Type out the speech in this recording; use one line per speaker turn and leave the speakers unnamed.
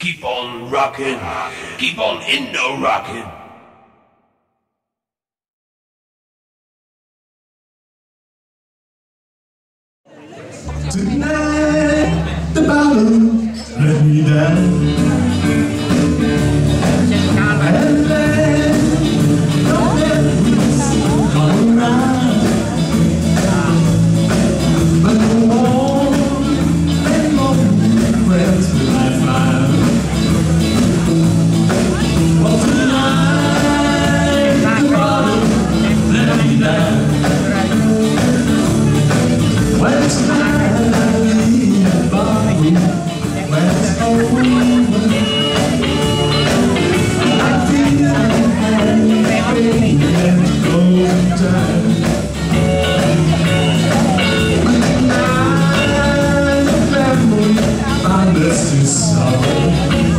Keep on rocking, keep on Indo-rocking.
Tonight, the balloon let me down. And then, no memories come around. But the warm and lonely friends will I find. Well, tonight, the balloon let me down. Well, tonight, I leave the balloon when it's over. I think I had a golden time. But tonight, the family, my best is sorrow.